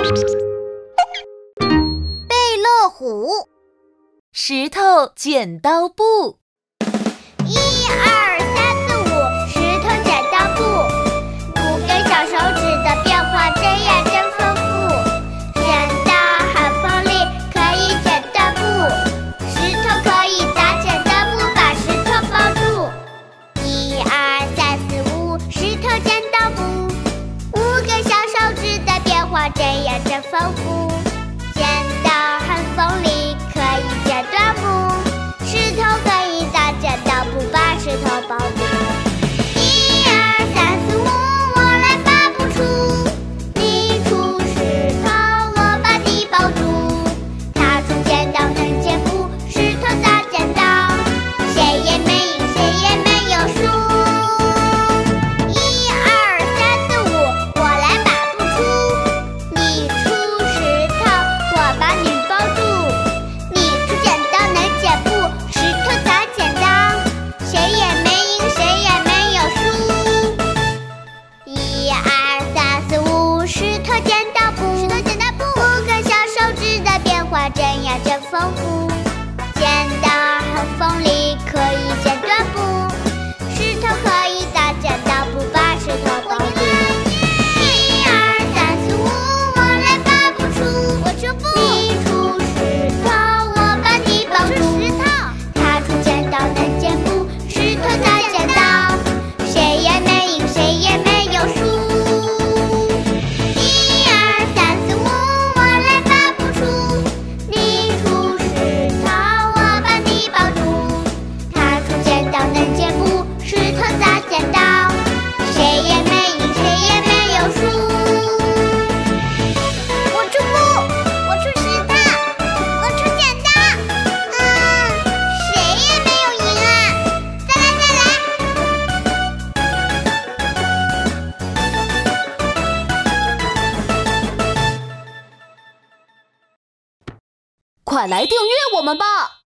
贝乐虎， 石头剪刀布。 1、2、3、4、5，石头剪刀布。5根小手指的变化，这样真丰富。剪刀很锋利，可以剪断布。石头可以砸剪刀布，把石头包住。1、2、3、4、5，石头剪刀布。5根小手指的变化，这样真丰富。剪刀很锋利，可以剪断布。石头可以砸剪刀布，把石头包住。1、2、3、4、5，我来把布出。你出石头，我把你包住。他出剪刀能剪布，石头砸剪刀，谁也没赢，谁也没有输。1、2、3、4、5，我来把布出。你出石头，我把你包住。你出剪刀能剪布，石头砸剪刀，谁也没赢，谁也没有输。1、2、3、4、5，石头剪刀布。5根小手指的变化，这样真丰富。剪刀很锋利，可以剪断布。石头可以砸剪刀布，把石头包住。1、2、3、4、5，我来把布出。我出布。你出石头，我把你包住。他出剪刀能剪布，石头砸剪刀，谁也没赢，谁也没有输。1、2、3、4、5，我来把布出。你出石头，我把你包住。他出剪刀能剪布，石头砸剪刀，谁也没赢，谁也没有输。我出布，我出石头，我出剪刀，谁也没有赢啊！再来。 快来订阅我们吧！